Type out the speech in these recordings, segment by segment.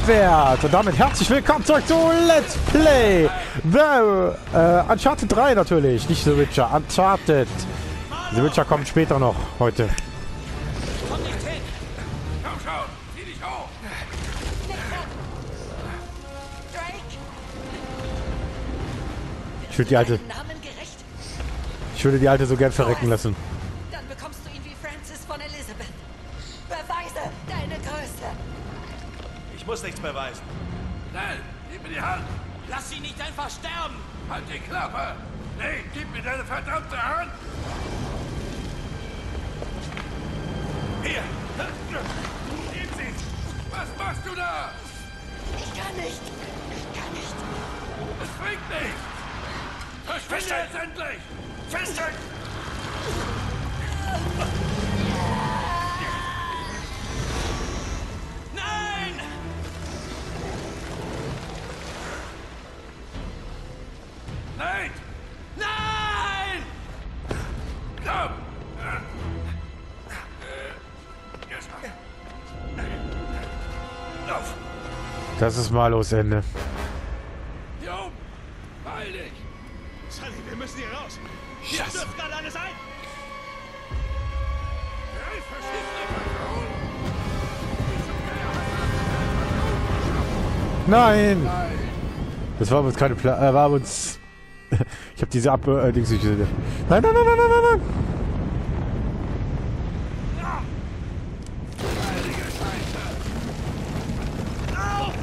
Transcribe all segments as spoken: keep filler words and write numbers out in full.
abwehrt. Und damit herzlich willkommen zurück zu Let's Play The äh, Uncharted drei natürlich, nicht The Witcher, Uncharted. The Witcher kommt später noch heute. Komm nicht hin! Komm schon, zieh dich hoch! Drake! Ich würde die alte, Namen gerecht? ich würde die alte so gern verrecken lassen. Dann bekommst du ihn wie Francis von Elizabeth. Beweise deine Größe. Ich muss nichts beweisen. Schnell, gib mir die Hand! Lass ihn nicht einfach sterben. Halt die Klappe! Nee, gib mir deine verdammte Hand! Hier! Gib sie! Was machst du da? Ich kann nicht. Ich kann nicht. Es bringt nichts! Verschwinde jetzt endlich! Festhalten! Nein! Nein! Nein! Komm! Lauf! Das ist Marlos Ende. Hier oben! Beeil dich! Sully, wir müssen hier raus! Hier Scheiße. stürzt gerade alles ein! Hey, verschießt einfach! Nein! Das war uns keine Pla äh, war uns. Ich habe diese Ab äh, Dings nicht gesehen. Nein, nein, nein, nein, nein, nein, nein! Heilige Scheiße! Auf!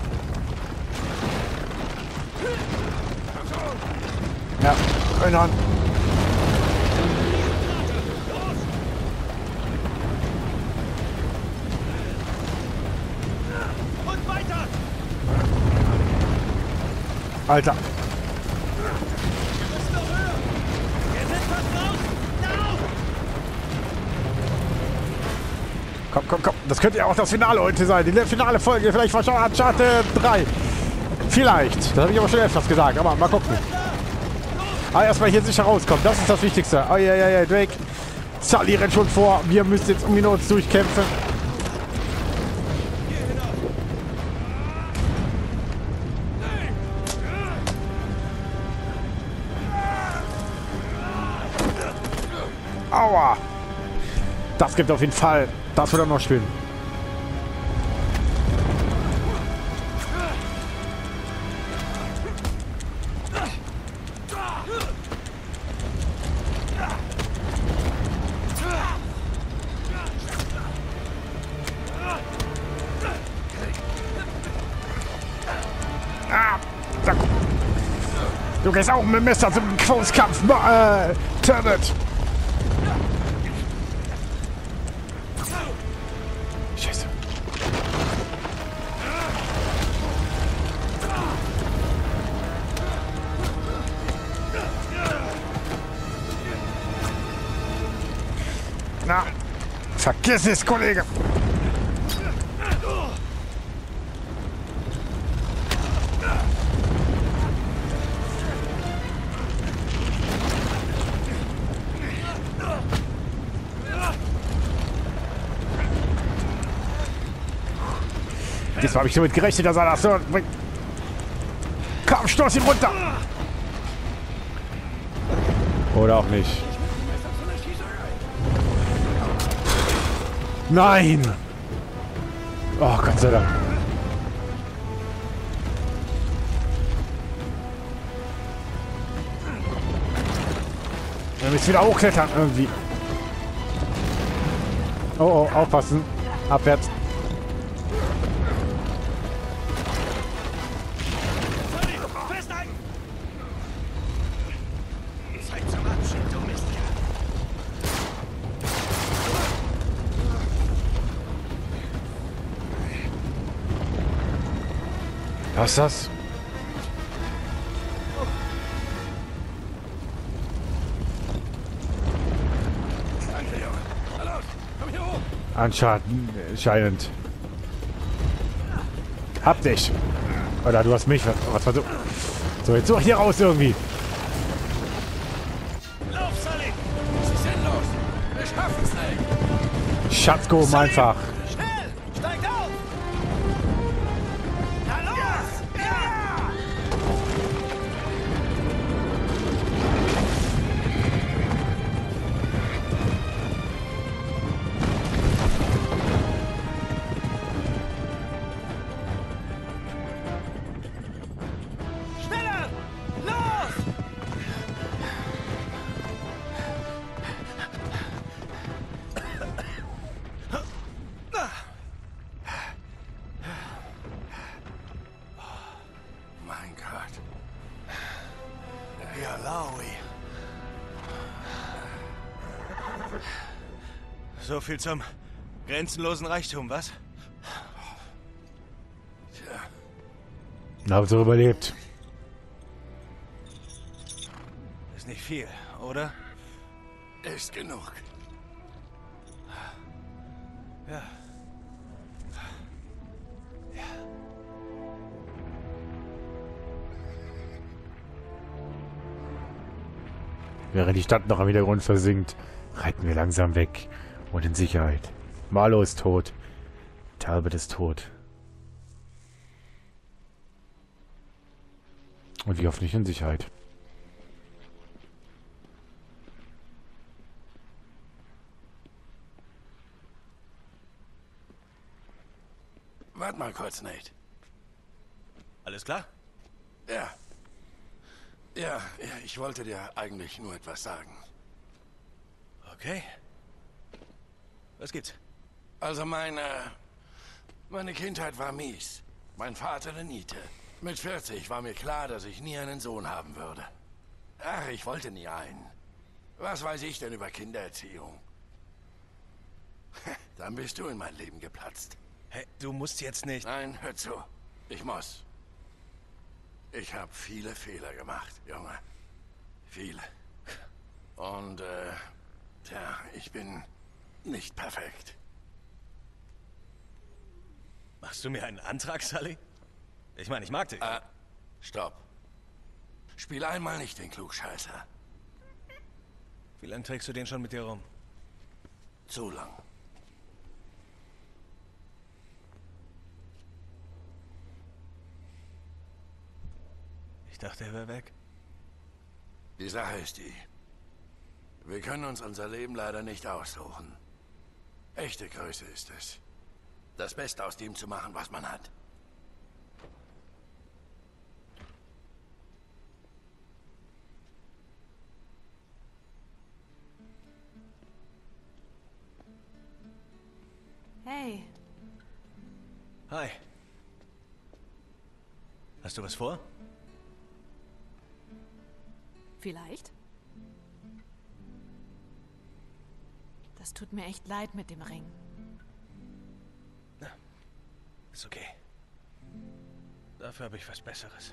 Komm schon! Ja, eine Hand. Und weiter! Alter. Wir müssen noch höher! Wir sind fast raus! Lauf! Komm, komm, komm. Das könnte ja auch das Finale heute sein. Die finale Folge. Vielleicht war schon Uncharted drei. Vielleicht. Das habe ich aber schon öfters gesagt. Aber mal gucken. Aber erstmal hier sicher rauskommen. Das ist das Wichtigste. Oh ja, ja, ja, Drake. Sully rennt schon vor. Wir müssen jetzt um ihn uns durchkämpfen. Aua. Das gibt auf jeden Fall. Das wird er noch spielen. Ah, da, du gehst auch mit dem Messer zum Faustkampf, äh, Turbot. Scheiße. Na, vergiss es, Kollege. Diesmal habe ich damit gerechnet, dass er das so bringt. Komm, stoß ihn runter! Oder auch nicht. Nein! Oh, Gott sei Dank. Wir müssen wieder hochklettern irgendwie. Oh, oh, aufpassen. Abwärts. Festhalten! Zeit zum Abschied, du Mistkerl! Was ist das? Danke, Junge! Na los! Komm hier hoch! Anscheinend. Hab dich. Oder du hast mich. Was versucht? So, jetzt such hier raus irgendwie. Lauf, Sully! Was ist denn los? Wir schaffen's nicht! Schatzgruben einfach. Schnell! Steigt auf! Malawi. So viel zum grenzenlosen Reichtum, was? Tja, Na, hab so überlebt. Ist nicht viel, oder? ist genug. Ja. Während die Stadt noch im Hintergrund versinkt, reiten wir langsam weg und in Sicherheit. Marlo ist tot. Talbot ist tot. Und wir hoffentlich in Sicherheit. Warte mal kurz, Nate. Alles klar? Ja. Ja, ja, ich wollte dir eigentlich nur etwas sagen. Okay. Was gibt's? Also meine... Meine Kindheit war mies. Mein Vater eine Niete. Mit vierzig war mir klar, dass ich nie einen Sohn haben würde. Ach, ich wollte nie einen. Was weiß ich denn über Kindererziehung? Dann bist du in mein Leben geplatzt. Hey, du musst jetzt nicht... Nein, hör zu. Ich muss. Ich habe viele Fehler gemacht, Junge. Viele. Und, äh, tja, ich bin nicht perfekt. Machst du mir einen Antrag, Sully? Ich meine, ich mag dich. Äh, stopp. Spiel einmal nicht den Klugscheißer. Wie lange trägst du den schon mit dir rum? Zu lang. Ich dachte, er wäre weg. Die Sache ist die. Wir können uns unser Leben leider nicht aussuchen. Echte Größe ist es. Das Beste aus dem zu machen, was man hat. Hey, Hi. Hast du was vor? vielleicht? Das tut mir echt leid mit dem Ring. Ist okay. Dafür habe ich was Besseres.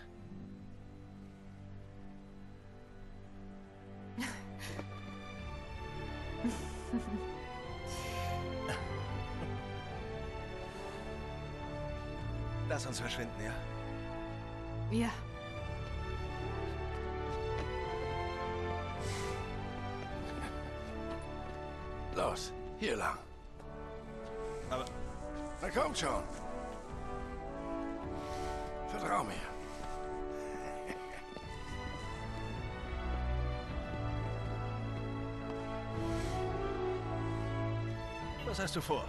Lass uns verschwinden, ja? Ja. Los, hier lang. Aber Na kommt schon. Vertrau mir. was hast du vor?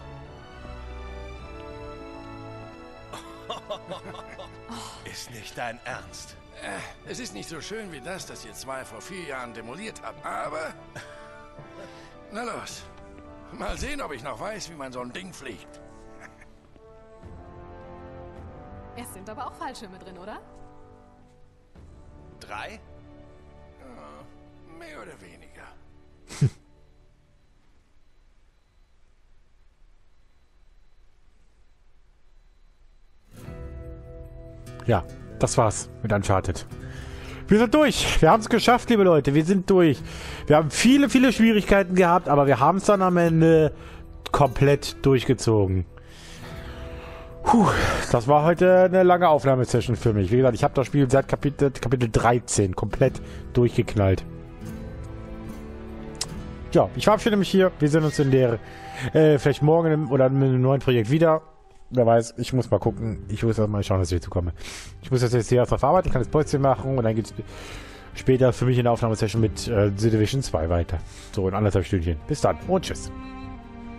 Ist nicht dein Ernst. Äh, es ist nicht so schön wie das, das ihr zwei vor vier Jahren demoliert habt, aber... Na los. Mal sehen, ob ich noch weiß, wie man so ein Ding fliegt. Es sind aber auch Fallschirme drin, oder? Drei? Ja, mehr oder weniger. Ja, das war's mit Uncharted. Wir sind durch. Wir haben es geschafft, liebe Leute. Wir sind durch. Wir haben viele, viele Schwierigkeiten gehabt, aber wir haben es dann am Ende komplett durchgezogen. Puh, das war heute eine lange Aufnahmesession für mich. Wie gesagt, ich habe das Spiel seit Kapitel, Kapitel dreizehn komplett durchgeknallt. Ja, ich verabschiede mich hier. Wir sehen uns in der, äh, vielleicht morgen im, oder in einem neuen Projekt wieder. Wer weiß, ich muss mal gucken. Ich muss erst mal schauen, dass ich dazu komme. Ich muss das jetzt hier erst mal verarbeiten, ich kann das Päuschen machen und dann geht es später für mich in der Aufnahmesession mit äh, The Division zwei weiter. So in anderthalb Stündchen. Bis dann und tschüss.